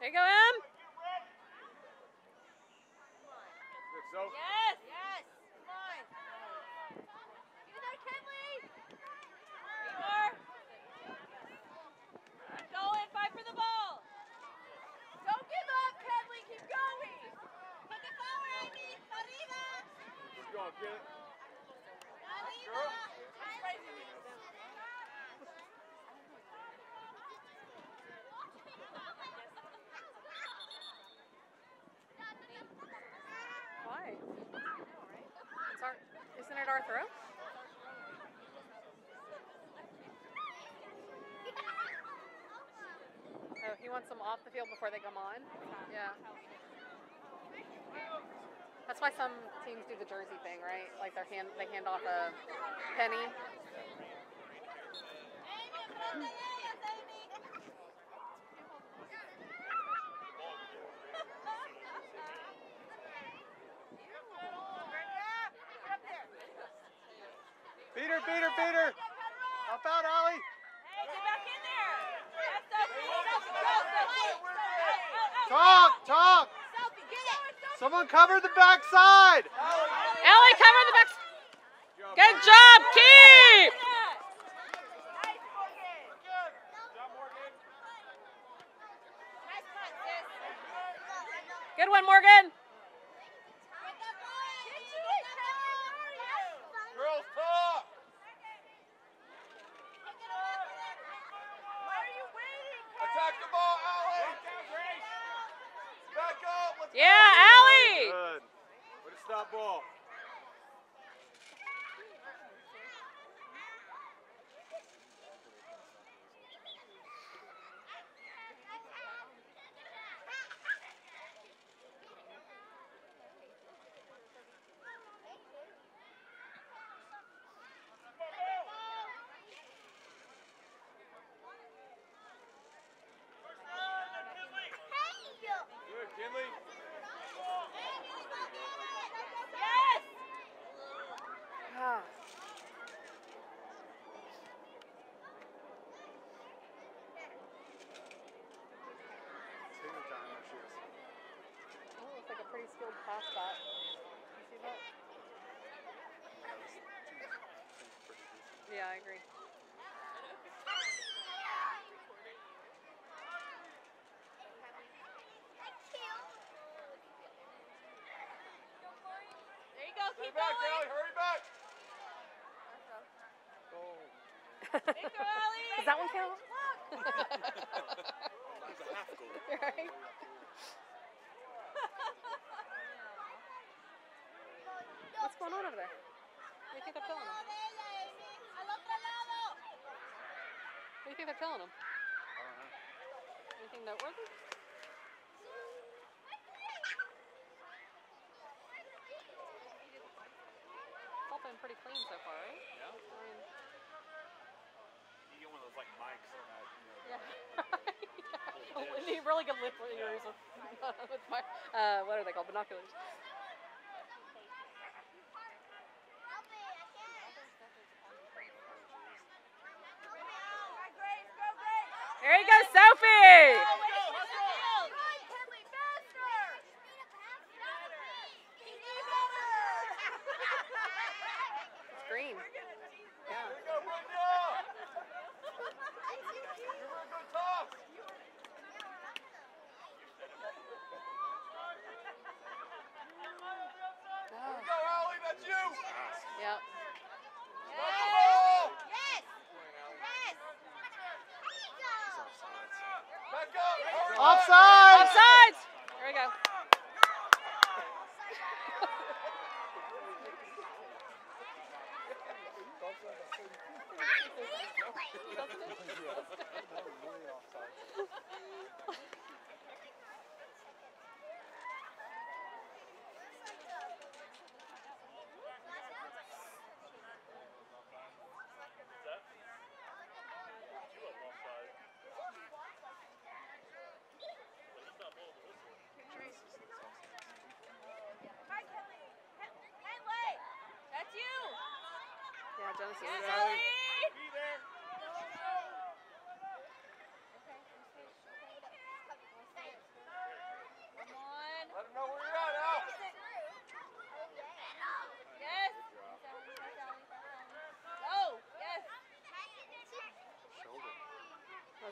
There you go, Em. Yes. Yes. Come on. Get in there, Kenley. There you are. Keep going. Fight for the ball. Don't give up, Kenley. Keep going. Take it forward, Amy. Arriba. Keep going, get it. Arriba. Why? It's our, isn't it our throw? Oh, he wants them off the field before they come on? Yeah. That's why some teams do the jersey thing, right? Like they hand off a penny. Beat her, beat her, beat her. Help out, Allie. Hey, get back in there. Go. Talk, talk. Sophie, get it. Someone cover the backside. Ellie, cover the back. Good job, keep. Nice, Morgan. Nice punt, sis. Good one, Morgan. Girls, talk. Why are you waiting? Attack the ball, Allie. Back up. Let's go. Yeah, Allie. Good. Way to stop ball. Good, Kinley. Yes. Ah. Oh, looks like a pretty skilled pass back. You see that? Yeah, I agree. There you go. Hurry Keep back, going. Allie. Hurry back. There you go, Allie. Does that one count? That was a half goal. Right? What's going on over there? What do you think they're telling him? What do you think they're telling him? Anything noteworthy? It's all been pretty clean so far, right? Yeah. I mean, You get one of those like mics on that, yeah. You need really good lip readers with my, what are they called? Binoculars. There you go, Sophie! It's green. Yeah. There you go, Brenda. Give her a good toss. There you go, Allie. That's you. Yep. Stop the ball. Back up. Offside. Offsides! There we go. That's you. Yeah, Jonas Yes, is Ellie. Be there.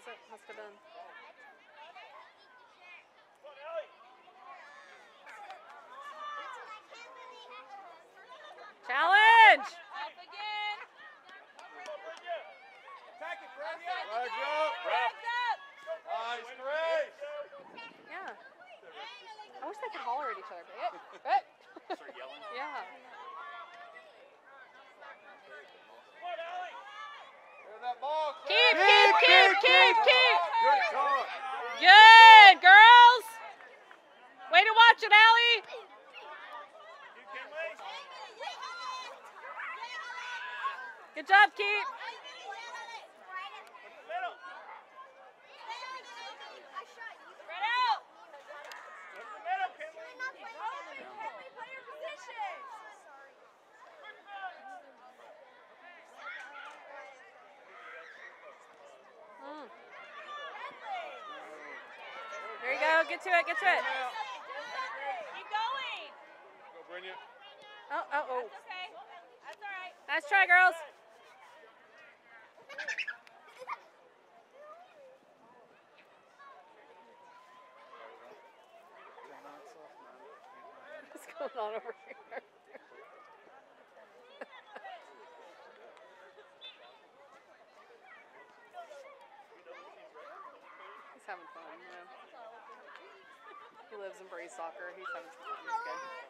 was it? Must have been. Challenge! Up again. Attack it, Brad. Flags up. Flags up. Nice, Grace. Yeah. I wish they could holler at each other. But, Start yelling. yeah. Hear that ball, Keep, Claire. keep. Good shot. Good, girls. Way to watch it, Allie. You can wait. Good job, Keep. Middle. Spread out. Look in the middle, Kinley. Kinley, play your position. Mm. There you go. Get to it. Get to it. Keep going. Go, Brenda. Oh. That's okay. That's all right. Nice try, girls. What's going on over here? He's having fun, you know. He lives and breathes soccer. He's having some fun. It's good.